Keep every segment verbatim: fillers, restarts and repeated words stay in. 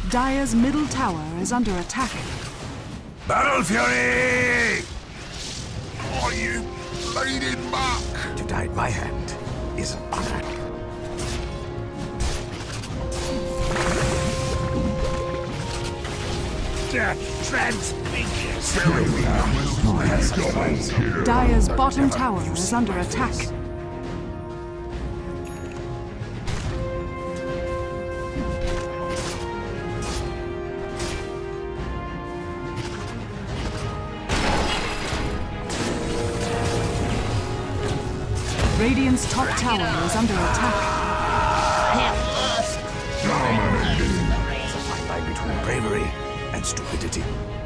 Dire's middle tower is under attack. Battle Fury! Are you bleeding muck? To die at my hand is an honor. Death transfigures. Dire's bottom tower is under attack. Radiant's top tower is under attack. There's a fine line between bravery and stupidity.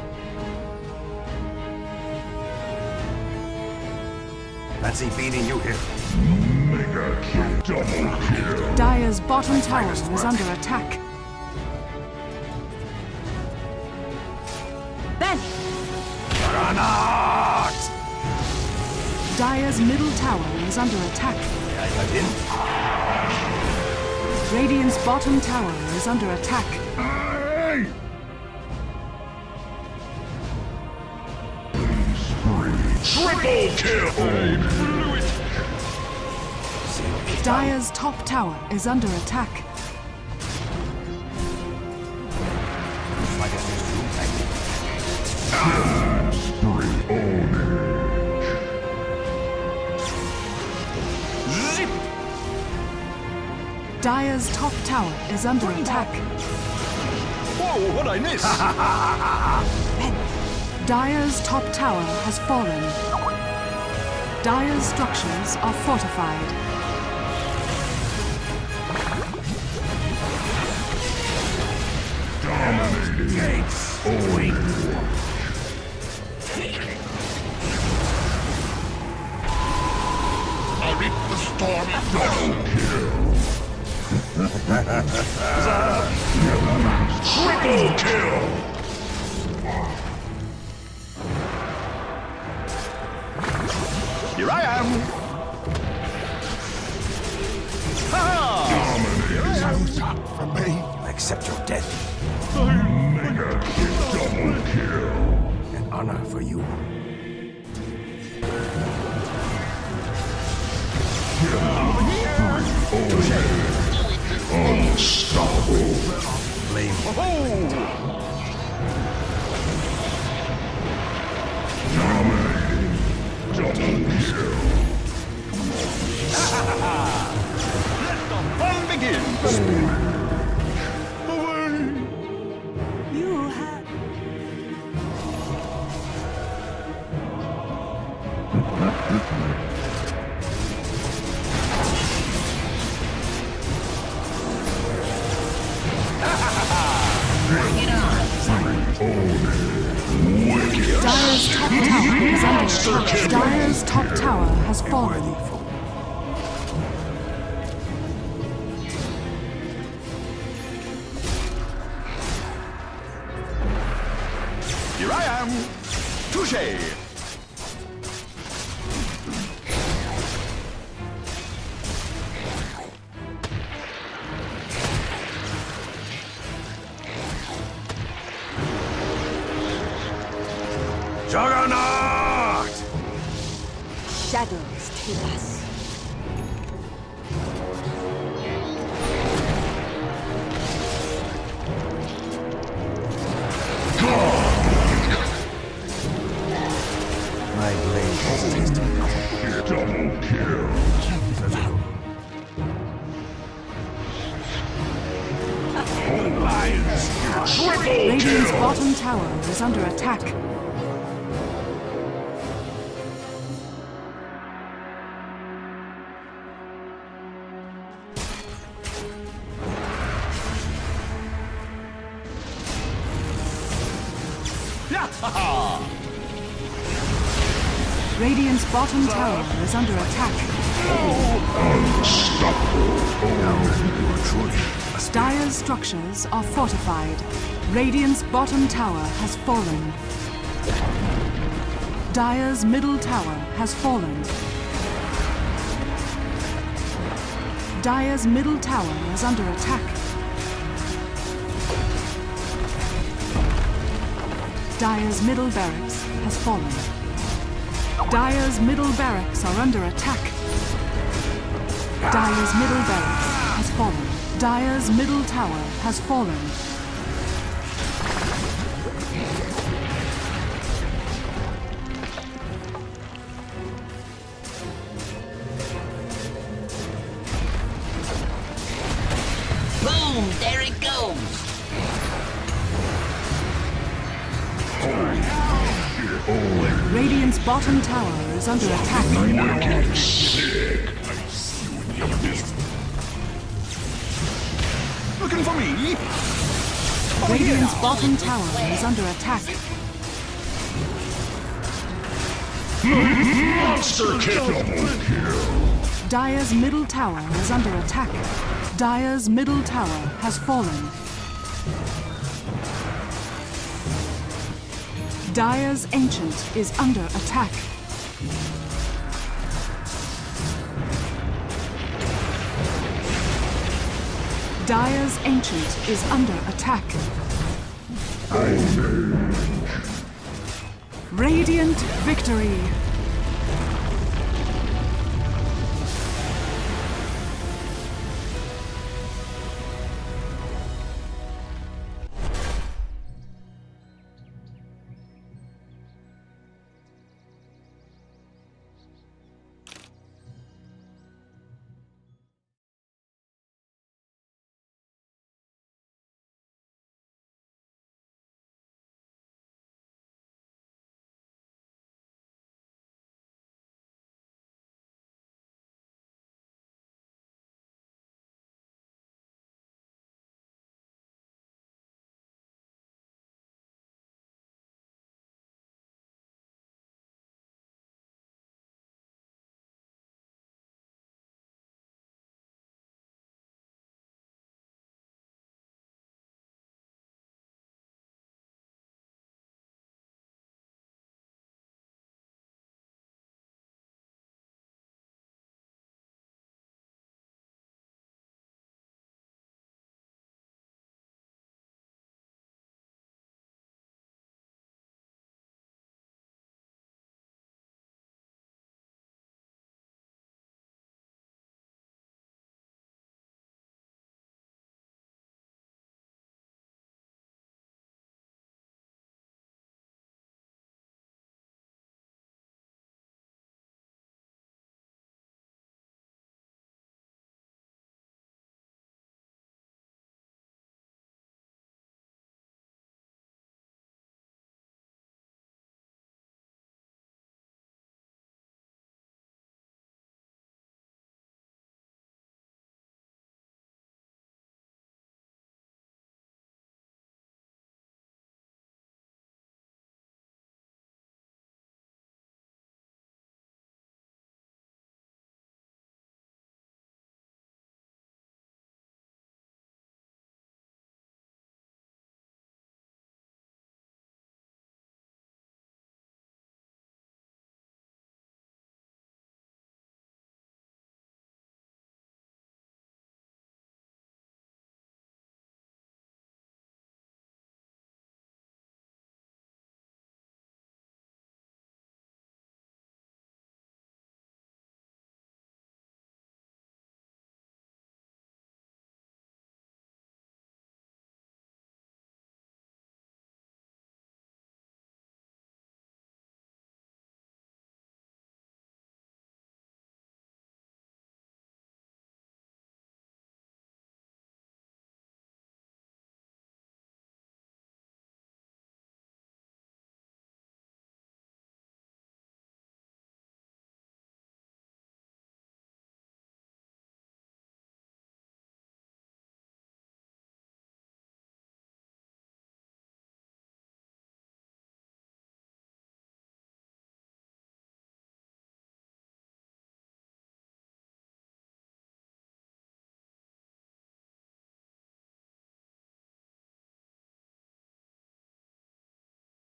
Fancy beating you here. Mega kill. Double kill. Dire's bottom tower is under attack. Ben! Granat! Dire's middle tower is under attack. I got in. Radiant's bottom tower is under attack. Hey! Triple kill! Dire's top tower is under attack. Dire's top tower is under attack. Whoa, what'd I miss? Dire's top tower has fallen. Dire's structures are fortified. Dominating. Gates. Wait. I reap the storm. Double kill. Triple kill. Here I am. Dominating. Up for me. Accept your death. Mega kill. Double kill. An honor for you. Unstoppable. Blame. Dominating. Double kill. Let the fun begin. You have... Dire's top tower is under attack. Dire's top tower has fallen. Here I am. Touché. Juggernaut! Shadows take us. My blade has tasted Double kill. Triple Radiant's kill. bottom tower is under attack. Radiant's bottom tower is under attack. Dire's structures are fortified. Radiant's bottom tower has fallen. Dire's middle tower has fallen. Dire's middle tower is under attack. Dire's middle barracks has fallen. Dire's middle barracks are under attack. Dire's middle barracks has fallen. Dire's middle tower has fallen. Boom! There it goes! Radiant's bottom tower is under attack. Wicked sick. Looking for me? Radiant's bottom tower is under attack. Monster kill. Double kill. Dire's middle tower is under attack. Dire's middle tower has fallen. Dire's Ancient is under attack. Dire's Ancient is under attack. Radiant victory!